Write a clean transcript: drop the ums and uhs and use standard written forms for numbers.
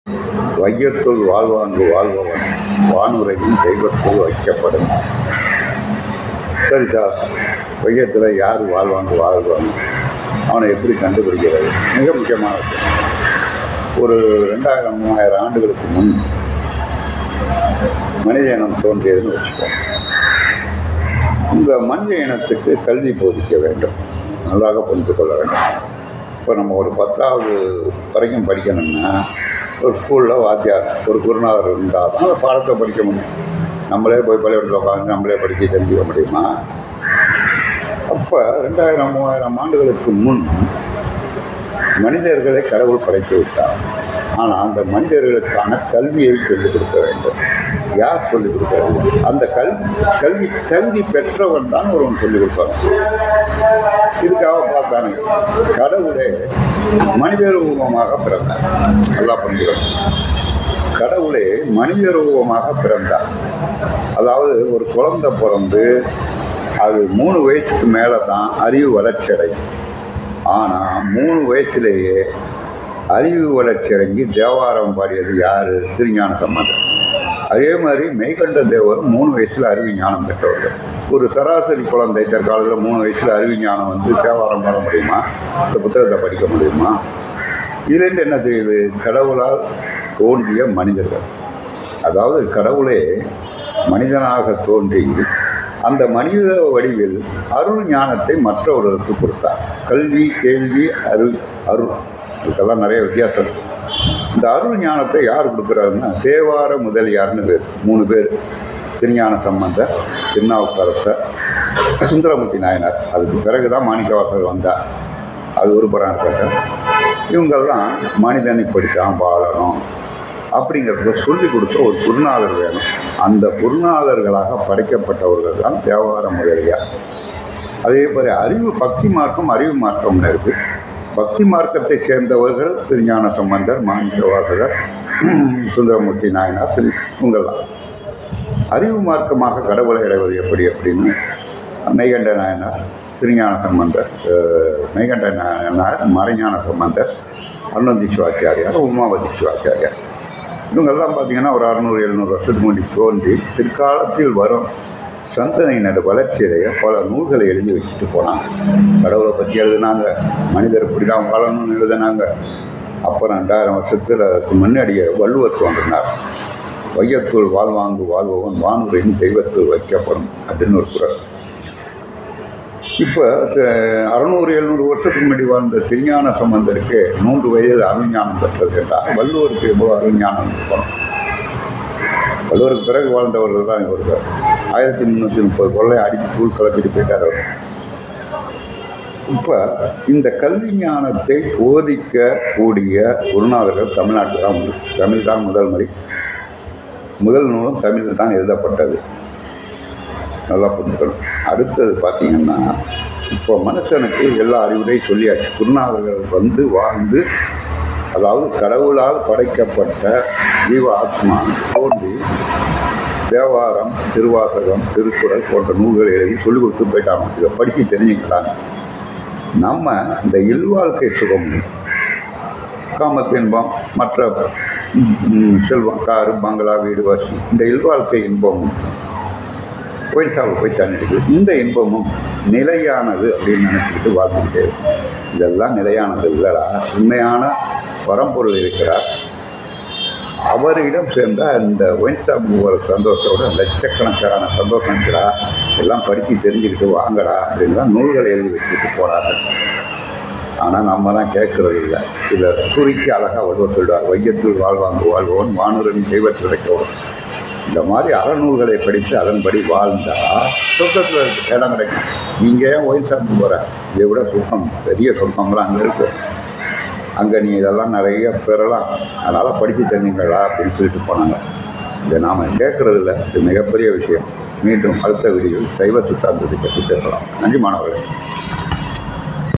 வையத்துள் வாழ்வாங்கு வாழ்பவன் வானுரையும் தெய்வத்துள் வைக்கப்படும். சரி சார், வையத்தில் யார் வாழ்வாங்கு வாழ்வாங்க, அவனை எப்படி கண்டுபிடிக்கிறது? மிக முக்கியமான விஷயம். ஒரு 2000-3000 ஆண்டுகளுக்கு முன் மனித இனம் தோன்றியதுன்னு வச்சுக்கோங்க. இந்த மனித இனத்துக்கு கல்வி போதிக்க வேண்டும், நன்றாக புரிந்து கொள்ள வேண்டும். இப்போ நம்ம ஒரு 10வது வரைக்கும் படிக்கணும்னா ஒரு ஸ்கூலில் வாத்தியார், ஒரு குருநாதர் இருந்தால் தான் அந்த பாடத்தை படிக்க முடியும். நம்மளே போய் பள்ளிக்கூடத்தில் உட்காந்து நம்மளே படிக்க தெரிஞ்சுக்க முடியுமா? அப்போ 2000-3000 ஆண்டுகளுக்கு முன் மனிதர்களை கடவுள் படைத்து விட்டார். ஆனால் அந்த மனிதர்களுக்கான கல்வியை சொல்லிக் கொடுக்க வேண்டும். யார் சொல்லிக் கொடுக்கிறது? அந்த கல்வி பெற்றவன் தான் ஒருவன் சொல்லிக் கொடுப்பாங்க. இதுக்காக பார்த்தானே கடவுளே மனித ரூபமாக பிறந்தார். நல்லா புரிஞ்சுக்கணும். கடவுளே மனித ரூபமாக பிறந்தார். அதாவது ஒரு குழந்தை பிறந்து அது 3 வயசுக்கு மேலே தான் அறிவு வளர்ச்சி அடையும். ஆனால் 3 வயசுலேயே அறிவு வளர்ச்சி அடங்கி தேவாரம் பாடியது யார்? திருஞான சம்பந்தர். அதே மாதிரி மெய்கண்ட தேவரும் 3 வயசில் அறிவு ஞானம் பெற்றவர்கள். ஒரு சராசரி குழந்தை தற்காலத்தில் 3 வயசில் அறிவு ஞானம் வந்து தேவாரம் பாட முடியுமா? இந்த புத்தகத்தை படிக்க முடியுமா? இதுலேருந்து என்ன தெரியுது? கடவுளால் தோன்றிய மனிதர்கள். அதாவது கடவுளே மனிதனாக தோன்றி அந்த மனித வடிவில் அருள் ஞானத்தை மற்றவர்களுக்கு கொடுத்தார். கல்வி, கேள்வி, அருள் இதுக்கெல்லாம் நிறைய வித்தியாசம் இருக்குது. இந்த அருள் ஞானத்தை யார் கொடுக்குறாருன்னா தேவார முதலியார்னு பேர். 3 பேர்: திருஞான சம்பந்தர், திருநாவுக்கரசர், சுந்தரமூர்த்தி நாயனார். அதுக்கு பிறகு தான் மாணிக்கவாசகர் வந்தார். அது ஒரு புறம் இருக்கட்டும். இவங்கெல்லாம் மனிதன் இப்படித்தான் வாழணும் அப்படிங்கிறத சொல்லிக் கொடுத்த ஒரு குருநாதர் வேணும். அந்த குருநாதர்களாக படைக்கப்பட்டவர்கள் தான் தேவார முதலியார். அதே போல பக்தி மார்க்கம், அறிவு மார்க்கம்னு இருக்குது. பக்தி மார்க்கத்தை சேர்ந்தவர்கள் திருஞான சம்பந்தர், மாணிக்கவாசகர், சுந்தரமூர்த்தி நாயனார், இவங்கெல்லாம். அறிவு மார்க்கமாக கடவுளை அடைவது எப்படி அப்படின்னு மெய்கண்ட நாயனார், திருஞான சம்பந்தர், மெய்கண்ட நாயனார், மறைஞான சம்பந்தர், அருணந்தி சிவாச்சாரியார், உமாவதி சிவாச்சாரியார், இவங்கெல்லாம் பார்த்திங்கன்னா ஒரு 600-700 வருஷத்துக்கு முன்னாடி தோன்றி பிற்காலத்தில் வரும் சந்தனையினோட வளர்ச்சியிலேய பல நூல்களை எழுதி வச்சுட்டு போனாங்க. கடவுளை பற்றி எழுதினாங்க, மனிதர் இப்படி தான் வாழணும்னு எழுதினாங்க. அப்புறம் 2000 வருஷத்துக்கு முன்னாடியே வள்ளுவர் தோன்றினார். வையத்துள் வாழ்வாங்கு வாழ்பவன் வானுரையும் தெய்வத்துள் வைக்கப்படும் அப்படின்னு ஒரு குறள். இப்போ 600-700 வருஷத்துக்கு முன்னாடி வாழ்ந்த திருஞான சம்பந்தருக்கு 3 வயது அருஞானம் பெற்றது என்றால் வள்ளுவருக்கு எவ்வளோ அருஞானம் இருக்கணும்? வள்ளுவருக்கு பிறகு வாழ்ந்தவர்கள் தான் இவருக்கு 1330 கொள்ளை அடித்து தூள் கலப்பிட்டு போயிட்டார் அவர். இப்போ இந்த கல்வி ஞானத்தை போதிக்கக்கூடிய குருநாதர்கள் தமிழ்நாட்டில் தான் உண்டு. தமிழ் தான் முதல் மொழி. முதல் நூலும் தமிழில் தான் எழுதப்பட்டது. நல்லா புரிஞ்சுக்கணும். அடுத்தது பார்த்திங்கன்னா இப்போ மனுஷனுக்கு எல்லா அறிவுரையும் சொல்லியாச்சு. குருநாதர்கள் வந்து வாழ்ந்து, அதாவது கடவுளால் படைக்கப்பட்ட ஜீவ ஆத்மா தோன்றி தேவாரம், திருவாசகம், திருக்குறள் போன்ற நூல்களை எழுதி சொல்லிக் கொடுத்து போயிட்டாங்க. இதை படித்து தெரிஞ்சுக்கிட்டாங்க. நம்ம இந்த இல்வாழ்க்கை சுகம், காமத்தின்பம், மற்ற செல்வம், காரு, பங்களா, வீடு, வசி, இந்த இல்வாழ்க்கை இன்பமும் கோயில் சாவு போய் தண்ணிடுது. இந்த இன்பமும் நிலையானது அப்படின்னு நினச்சிக்கிட்டு வாழ்ந்துக்கிட்டே. இதெல்லாம் நிலையானது இல்லைடா. உண்மையான பரம்பொருள் இருக்கிறார். அவரிடம் சேர்ந்தால் இந்த ஒயின் ஷாப் போகிற சந்தோஷத்தோட லட்சக்கணக்கான சந்தோஷம் இருக்கிறா. எல்லாம் படித்து தெரிஞ்சுக்கிட்டு வாங்கடா அப்படின்னு தான் நூல்களை எழுதி வச்சுட்டு போகிறாங்க. ஆனால் நம்ம தான் கேட்குறது இல்லை. இதை சுருக்கி அழகாக வள்ளுவர் சொல்வார்: வையத்துள் வாழ்வாங்கு வாழ்வோன் வானுரையும் தெய்வத்தில் வைக்கவும். இந்த மாதிரி அறநூல்களை படித்து அதன்படி வாழ்ந்தால் சொர்க்கத்தில் இடம் கிடைக்கும். நீங்கள் ஏன் ஒயின் ஷாப்புக்கு போகிற? இதை விட சுகம், பெரிய சொர்க்கங்களாம் அங்கே இருக்குது. அங்கே நீ இதெல்லாம் நிறைய பெறலாம். அதனால் படித்து தெரிஞ்சுங்களா அப்படின்னு சொல்லிட்டு போனாங்க. இதை நாம் கேட்குறது இல்லை. இது மிகப்பெரிய விஷயம். மீண்டும் அடுத்த வீடியோவில் சைவ சித்தாந்தத்தை பற்றி பேசலாம். நன்றி மாணவர்களே.